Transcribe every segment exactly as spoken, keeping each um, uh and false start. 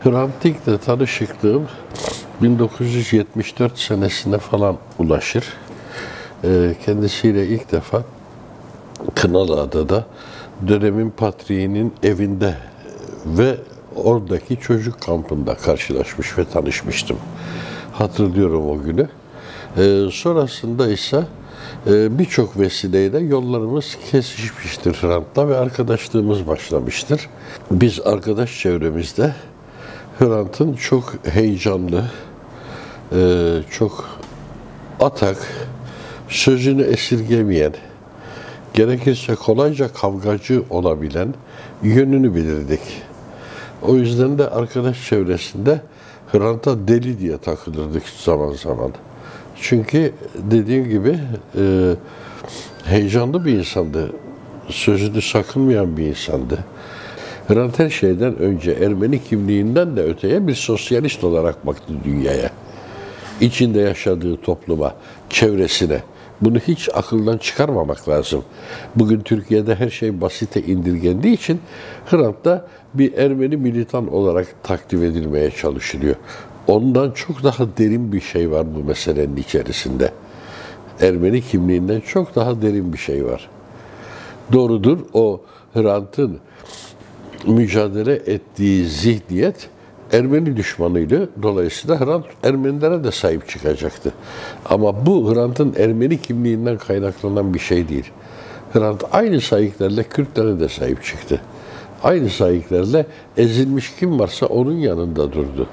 Hrant Dink'le tanışıklığım bin dokuz yüz yetmiş dört senesine falan ulaşır. Kendisiyle ilk defa Kınalıada'da dönemin patriğinin evinde ve oradaki çocuk kampında karşılaşmış ve tanışmıştım. Hatırlıyorum o günü. Ee, sonrasında ise e, birçok vesileyle yollarımız kesişmiştir Hrant'la ve arkadaşlığımız başlamıştır. Biz arkadaş çevremizde Hrant'ın çok heyecanlı, e, çok atak, sözünü esirgemeyen, gerekirse kolayca kavgacı olabilen yönünü bilirdik. O yüzden de arkadaş çevresinde Hrant'a deli diye takılırdık zaman zaman. Çünkü dediğim gibi e, heyecanlı bir insandı, sözünü sakınmayan bir insandı. Hrant her şeyden önce Ermeni kimliğinden de öteye bir sosyalist olarak baktı dünyaya. İçinde yaşadığı topluma, çevresine. Bunu hiç akıldan çıkarmamak lazım. Bugün Türkiye'de her şey basite indirgendiği için Hrant da bir Ermeni militan olarak takdim edilmeye çalışılıyor. Ondan çok daha derin bir şey var bu meselenin içerisinde. Ermeni kimliğinden çok daha derin bir şey var. Doğrudur, o Hrant'ın mücadele ettiği zihniyet Ermeni düşmanıydı. Dolayısıyla Hrant Ermenilere de sahip çıkacaktı. Ama bu Hrant'ın Ermeni kimliğinden kaynaklanan bir şey değil. Hrant aynı sahiplerle Kürtlere de sahip çıktı. Aynı sahiplerle ezilmiş kim varsa onun yanında durdu.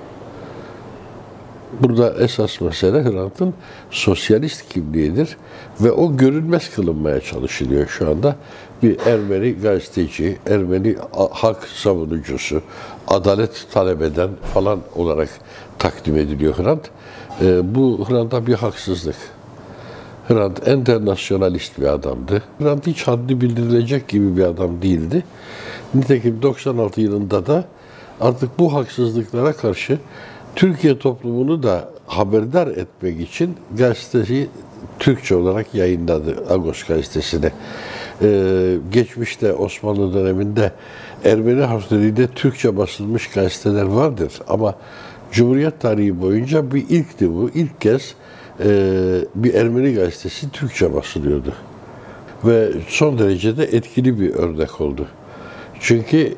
Burada esas mesele Hrant'ın sosyalist kimliğidir ve o görünmez kılınmaya çalışılıyor şu anda. Bir Ermeni gazeteci, Ermeni hak savunucusu, adalet talep eden falan olarak takdim ediliyor Hrant. E, bu Hrant'a bir haksızlık. Hrant enternasyonalist bir adamdı. Hrant hiç haddi bildirilecek gibi bir adam değildi. Nitekim doksan altı yılında da artık bu haksızlıklara karşı Türkiye toplumunu da haberdar etmek için gazetesi Türkçe olarak yayınladı, Agos gazetesini. Ee, geçmişte Osmanlı döneminde Ermeni harfleriyle Türkçe basılmış gazeteler vardır ama Cumhuriyet tarihi boyunca bir ilkti bu. İlk kez e, bir Ermeni gazetesi Türkçe basılıyordu. Ve son derecede etkili bir örnek oldu. Çünkü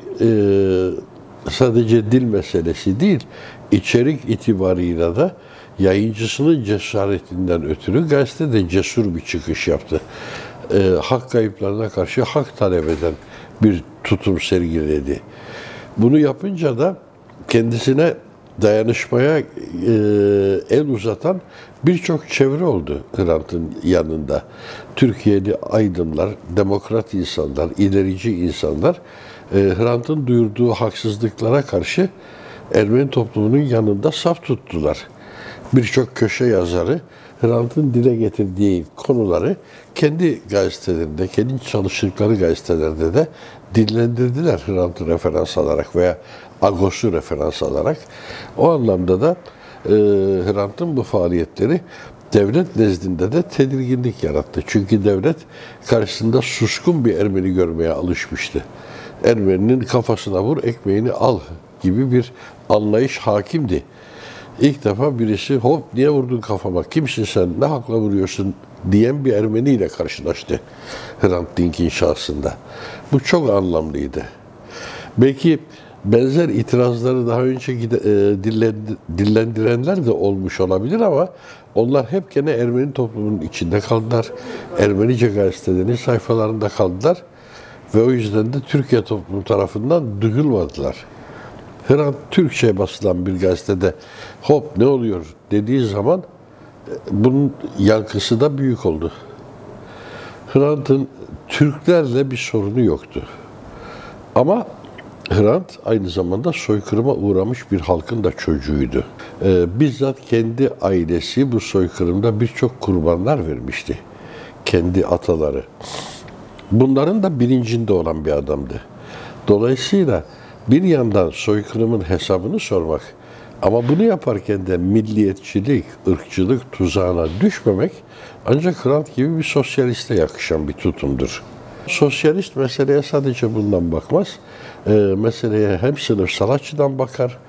e, sadece dil meselesi değil, içerik itibarıyla da yayıncısının cesaretinden ötürü gazete de cesur bir çıkış yaptı. E, hak kayıplarına karşı hak talep eden bir tutum sergiledi. Bunu yapınca da kendisine dayanışmaya e, el uzatan birçok çevre oldu Hrant'ın yanında. Türkiye'li aydınlar, demokrat insanlar, ilerici insanlar e, Hrant'ın duyurduğu haksızlıklara karşı Ermeni toplumunun yanında saf tuttular. Birçok köşe yazarı Hrant'ın dile getirdiği konuları kendi gazetelerinde, kendi çalıştıkları gazetelerde de dillendirdiler Hrant'ı referans alarak veya Agos'u referans alarak. O anlamda da e, Hrant'ın bu faaliyetleri devlet nezdinde de tedirginlik yarattı. Çünkü devlet karşısında suskun bir Ermeni görmeye alışmıştı. Ermeninin kafasına vur, ekmeğini al gibi bir anlayış hakimdi. İlk defa birisi hop niye vurdun kafama, kimsin sen, ne hakla vuruyorsun diyen bir Ermeni ile karşılaştı Hrant Dink'in şahsında. Bu çok anlamlıydı. Belki benzer itirazları daha önce dillendirenler de olmuş olabilir ama onlar hep gene Ermeni toplumunun içinde kaldılar. Ermenice gazetelerin sayfalarında kaldılar ve o yüzden de Türkiye toplumu tarafından duyulmadılar. Hrant Türkçe basılan bir gazetede hop ne oluyor dediği zaman bunun yankısı da büyük oldu. Hrant'ın Türklerle bir sorunu yoktu. Ama Hrant aynı zamanda soykırıma uğramış bir halkın da çocuğuydu. Ee, bizzat kendi ailesi bu soykırımda birçok kurbanlar vermişti. Kendi ataları. Bunların da bilincinde olan bir adamdı. Dolayısıyla bir yandan soykırımın hesabını sormak ama bunu yaparken de milliyetçilik, ırkçılık tuzağına düşmemek ancak Hrant gibi bir sosyaliste yakışan bir tutumdur. Sosyalist meseleye sadece bundan bakmaz. E, meseleye hem sınıfsal açıdan bakar,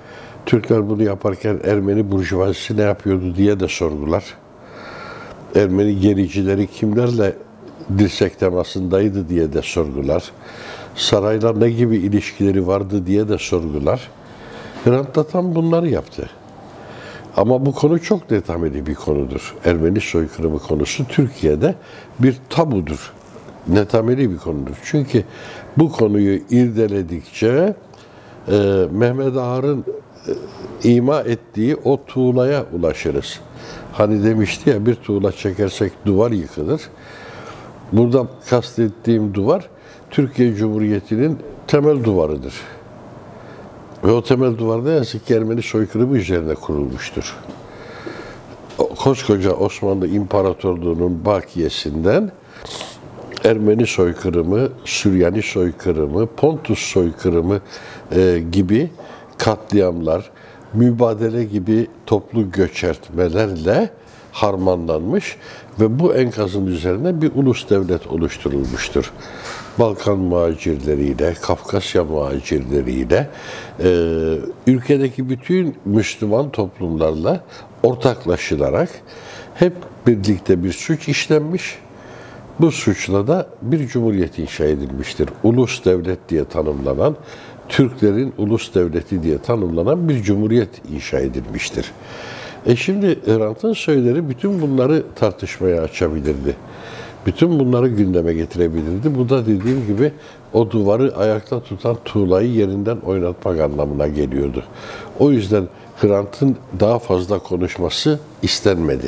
Türkler bunu yaparken Ermeni burjuvazisi ne yapıyordu diye de sorgular. Ermeni gericileri kimlerle dirsek temasındaydı diye de sorgular. Sarayla ne gibi ilişkileri vardı diye de sorgular. Hrant da tam bunları yaptı. Ama bu konu çok netameli bir konudur. Ermeni soykırımı konusu Türkiye'de bir tabudur. Netameli bir konudur. Çünkü bu konuyu irdeledikçe e, Mehmet Ağar'ın e, ima ettiği o tuğlaya ulaşırız. Hani demişti ya, bir tuğla çekersek duvar yıkılır. Burada kastettiğim duvar Türkiye Cumhuriyeti'nin temel duvarıdır. Ve o temel duvar ne yazık ki Ermeni soykırımı üzerine kurulmuştur. O, koskoca Osmanlı İmparatorluğu'nun bakiyesinden Ermeni soykırımı, Süryani soykırımı, Pontus soykırımı e, gibi katliamlar, mübadele gibi toplu göçertmelerle harmanlanmış ve bu enkazın üzerine bir ulus devlet oluşturulmuştur. Balkan muhacirleriyle, Kafkasya muhacirleriyle, e, ülkedeki bütün Müslüman toplumlarla ortaklaşılarak hep birlikte bir suç işlenmiş. Bu suçla da bir cumhuriyet inşa edilmiştir. Ulus devlet diye tanımlanan, Türklerin ulus devleti diye tanımlanan bir cumhuriyet inşa edilmiştir. E şimdi Hrant'ın söyleri bütün bunları tartışmaya açabilirdi. Bütün bunları gündeme getirebilirdi. Bu da dediğim gibi o duvarı ayakta tutan tuğlayı yerinden oynatmak anlamına geliyordu. O yüzden Hrant'ın daha fazla konuşması istenmedi.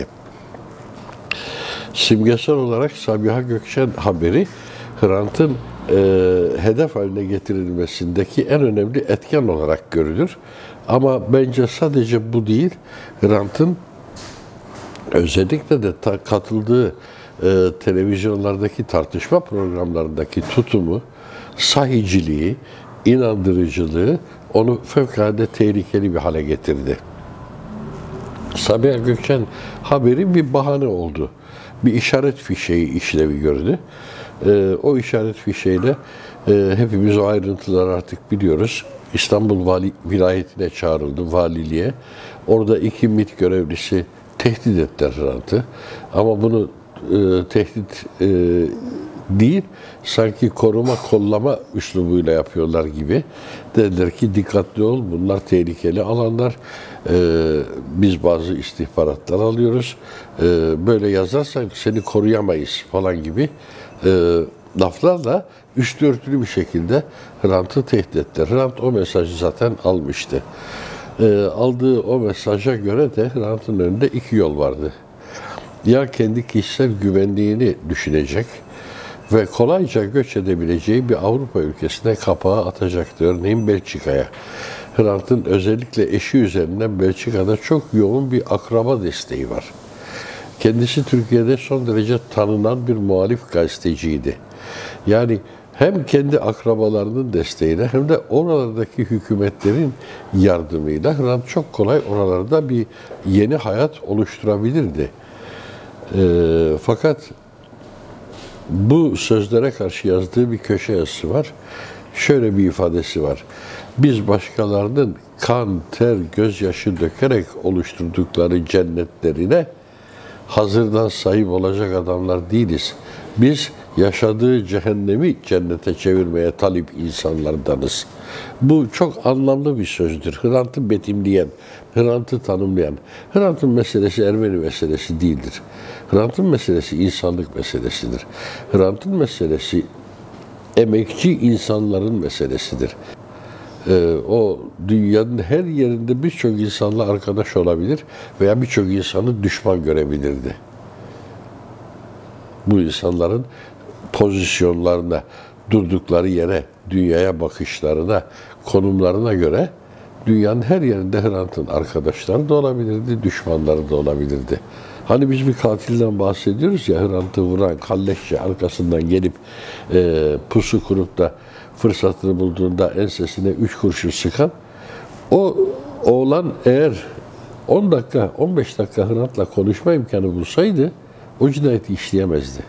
Simgesel olarak Sabiha Gökçen haberi Hrant'ın e, hedef haline getirilmesindeki en önemli etken olarak görülür. Ama bence sadece bu değil, Hrant'ın özellikle de ta, katıldığı e, televizyonlardaki tartışma programlarındaki tutumu, sahiciliği, inandırıcılığı onu fevkalade tehlikeli bir hale getirdi. Sabiha Gökçen haberi bir bahane oldu. Bir işaret fişeği işlevi gördü. E, o işaret fişeğiyle e, hepimiz o ayrıntıları artık biliyoruz. İstanbul Vali, vilayetine çağrıldı, valiliğe. Orada iki MİT görevlisi tehdit ettiler Hrant'ı. Ama bunu e, tehdit e, değil, sanki koruma kollama üslubuyla yapıyorlar gibi. Dediler ki dikkatli ol, bunlar tehlikeli alanlar. E, biz bazı istihbaratlar alıyoruz. E, böyle yazarsan seni koruyamayız falan gibi e, laflarla üstü örtülü bir şekilde Hrant'ı tehdit ettiler. Hrant o mesajı zaten almıştı. E, aldığı o mesaja göre de Hrant'ın önünde iki yol vardı. Ya kendi kişisel güvenliğini düşünecek ve kolayca göç edebileceği bir Avrupa ülkesine kapağı atacaktı. Örneğin Belçika'ya. Hrant'ın özellikle eşi üzerinden Belçika'da çok yoğun bir akraba desteği var. Kendisi Türkiye'de son derece tanınan bir muhalif gazeteciydi. Yani hem kendi akrabalarının desteğiyle hem de oralardaki hükümetlerin yardımıyla Hrant çok kolay oralarda bir yeni hayat oluşturabilirdi. E, fakat bu sözlere karşı yazdığı bir köşe yazısı var. Şöyle bir ifadesi var. Biz başkalarının kan, ter, gözyaşı dökerek oluşturdukları cennetlerine hazırdan sahip olacak adamlar değiliz. Biz yaşadığı cehennemi cennete çevirmeye talip insanlardanız. Bu çok anlamlı bir sözdür. Hrant'ı betimleyen, Hrant'ı tanımlayan. Hrant'ın meselesi Ermeni meselesi değildir. Hrant'ın meselesi insanlık meselesidir. Hrant'ın meselesi emekçi insanların meselesidir. Ee, o dünyanın her yerinde birçok insanla arkadaş olabilir veya birçok insanı düşman görebilirdi. Bu insanların pozisyonlarına, durdukları yere, dünyaya bakışlarına, konumlarına göre dünyanın her yerinde Hrant'ın arkadaşları da olabilirdi, düşmanları da olabilirdi. Hani biz bir katilden bahsediyoruz ya, Hrant'ı vuran, kalleşçe arkasından gelip e, pusu kurup da fırsatını bulduğunda ensesine üç kurşun sıkan, o oğlan eğer on dakika, on beş dakika Hrant'la konuşma imkanı bulsaydı, o cinayeti işleyemezdi.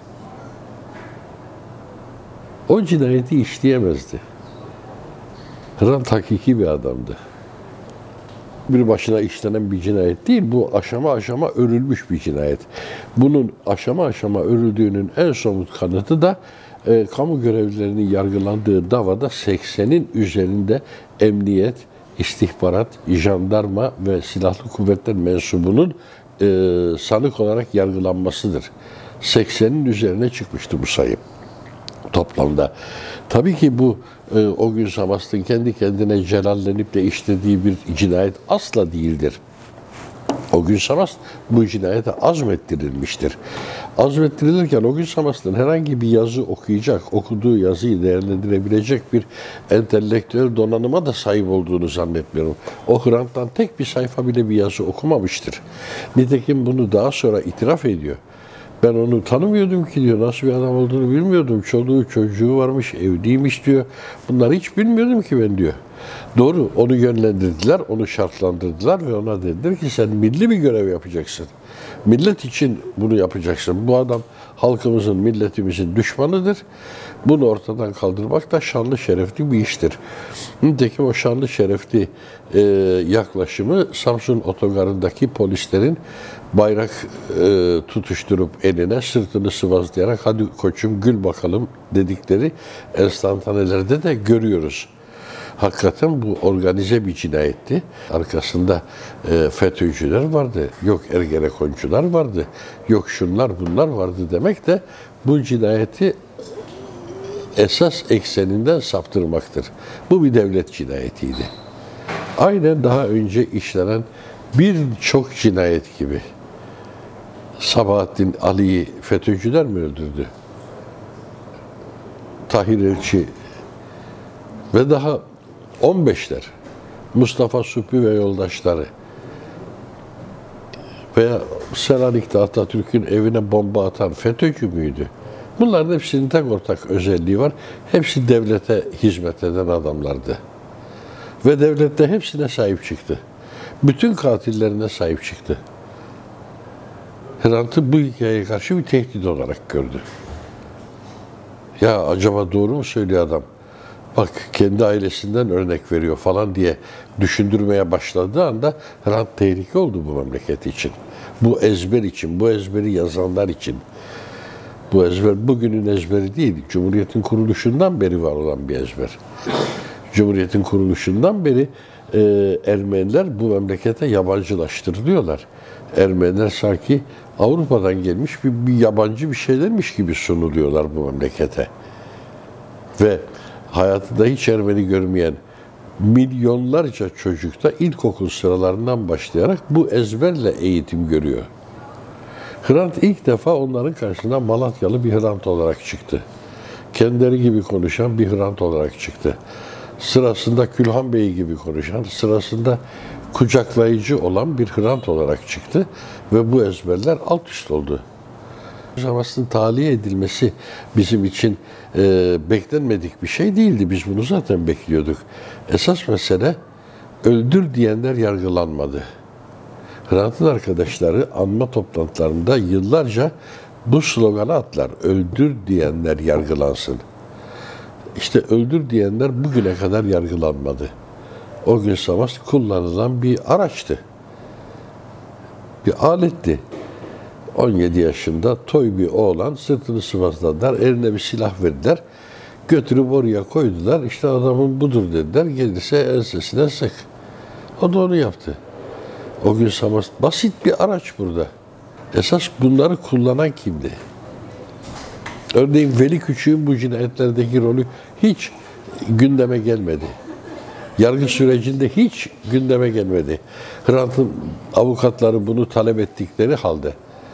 O cinayeti işleyemezdi. Hrant hakiki bir adamdı. bir başına işlenen bir cinayet değil. Bu aşama aşama örülmüş bir cinayet. Bunun aşama aşama örüldüğünün en somut kanıtı da e, kamu görevlilerinin yargılandığı davada seksenin üzerinde emniyet, istihbarat, jandarma ve silahlı kuvvetler mensubunun e, sanık olarak yargılanmasıdır. seksenin üzerine çıkmıştı bu sayı toplamda. Tabii ki bu e, o gün Samast'ın kendi kendine celallenip de işlediği bir cinayet asla değildir. O gün Samast bu cinayete azmettirilmiştir. Azmettirilirken o gün Samast'ın herhangi bir yazı okuyacak, okuduğu yazıyı değerlendirebilecek bir entelektüel donanıma da sahip olduğunu zannetmiyorum. O Hrant'tan tek bir sayfa bile bir yazı okumamıştır. Nitekim bunu daha sonra itiraf ediyor. Ben onu tanımıyordum ki diyor, nasıl bir adam olduğunu bilmiyordum. Çoluğu çocuğu varmış, evliymiş diyor. Bunları hiç bilmiyordum ki ben diyor. Doğru, onu yönlendirdiler, onu şartlandırdılar ve ona dediler ki sen milli bir görev yapacaksın. Millet için bunu yapacaksın. Bu adam halkımızın, milletimizin düşmanıdır. Bunu ortadan kaldırmak da şanlı şerefli bir iştir. Nitekim o şanlı şerefli e, yaklaşımı Samsun otogarındaki polislerin bayrak e, tutuşturup eline sırtını sıvazlayarak hadi koçum gül bakalım dedikleri enstantanelerde de görüyoruz. Hakikaten bu organize bir cinayetti. Arkasında e, FETÖ'cüler vardı, yok Ergenekoncular vardı, yok şunlar bunlar vardı demek de bu cinayeti esas ekseninden saptırmaktır. Bu bir devlet cinayetiydi. Aynen daha önce işlenen birçok cinayet gibi. Sabahattin Ali'yi FETÖ'cüler mi öldürdü? Tahir Elçi ve daha on beşler, Mustafa Suphi ve yoldaşları veya Selanik'te Atatürk'ün evine bomba atan FETÖ'cü müydü? Bunların hepsinin tek ortak özelliği var. Hepsi devlete hizmet eden adamlardı. Ve devlet de hepsine sahip çıktı. Bütün katillerine sahip çıktı. Hrant'ı bu hikayeye karşı bir tehdit olarak gördü. Ya acaba doğru mu söylüyor adam? Bak kendi ailesinden örnek veriyor falan diye düşündürmeye başladığı anda Hrant tehlike oldu bu memleket için. Bu ezber için, bu ezberi yazanlar için. Bu ezber bugünün ezberi değil, Cumhuriyet'in kuruluşundan beri var olan bir ezber. Cumhuriyet'in kuruluşundan beri e, Ermeniler bu memlekete yabancılaştırılıyorlar. Ermeniler sanki Avrupa'dan gelmiş bir, bir yabancı bir şeylermiş gibi sunuluyorlar bu memlekete. Ve hayatında hiç Ermeni görmeyen milyonlarca çocuk da ilkokul sıralarından başlayarak bu ezberle eğitim görüyor. Hrant ilk defa onların karşısına Malatyalı bir Hrant olarak çıktı. Kendileri gibi konuşan bir Hrant olarak çıktı. Sırasında Külhan Bey gibi konuşan, sırasında kucaklayıcı olan bir Hrant olarak çıktı ve bu ezberler alt üst oldu. Aslında tahliye edilmesi bizim için e, beklenmedik bir şey değildi. Biz bunu zaten bekliyorduk. Esas mesele öldür diyenler yargılanmadı. Hrant'ın arkadaşları anma toplantılarında yıllarca bu sloganı atlar. Öldür diyenler yargılansın. İşte öldür diyenler bugüne kadar yargılanmadı. O gün Samast kullanılan bir araçtı. Bir aletti. on yedi yaşında toy bir oğlan sırtını sıvazladılar, eline bir silah verdiler. Götürüp oraya koydular. İşte adamın budur dediler. Gelirse ensesine sık. O da onu yaptı. O gün Samast basit bir araç burada. Esas bunları kullanan kimdi? Örneğin Veli Küçük'ün bu cinayetlerdeki rolü hiç gündeme gelmedi. Yargı sürecinde hiç gündeme gelmedi. Hrant'ın avukatları bunu talep ettikleri halde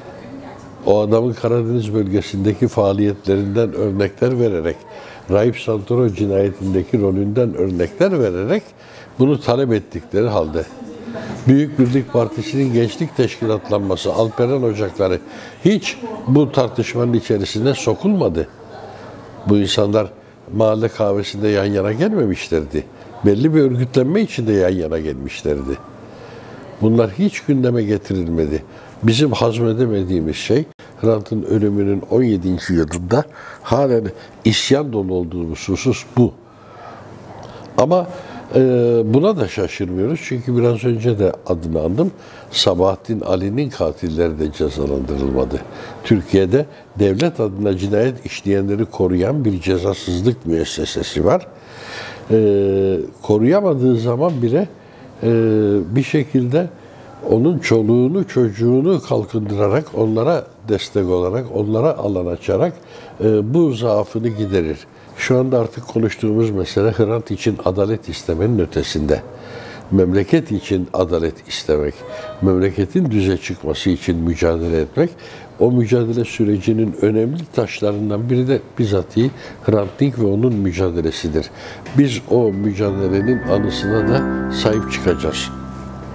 o adamın Karadeniz bölgesindeki faaliyetlerinden örnekler vererek, Raip Santoro cinayetindeki rolünden örnekler vererek bunu talep ettikleri halde Büyük Birlik Partisi'nin gençlik teşkilatlanması, Alperen Ocakları hiç bu tartışmanın içerisine sokulmadı. Bu insanlar mahalle kahvesinde yan yana gelmemişlerdi. Belli bir örgütlenme içinde yan yana gelmişlerdi. Bunlar hiç gündeme getirilmedi. Bizim hazmedemediğimiz şey, Hrant'ın ölümünün on yedinci yılında halen isyan dolu olduğumuz husus bu. Ama Ee, buna da şaşırmıyoruz çünkü biraz önce de adını andım. Sabahattin Ali'nin katilleri de cezalandırılmadı. Türkiye'de devlet adına cinayet işleyenleri koruyan bir cezasızlık müessesesi var. Ee, koruyamadığı zaman bile e, bir şekilde onun çoluğunu, çocuğunu kalkındırarak, onlara destek olarak, onlara alan açarak e, bu zaafını giderir. Şu anda artık konuştuğumuz mesele Hrant için adalet istemenin ötesinde. Memleket için adalet istemek, memleketin düze çıkması için mücadele etmek, o mücadele sürecinin önemli taşlarından biri de bizatihi Hrant Dink ve onun mücadelesidir. Biz o mücadelenin anısına da sahip çıkacağız.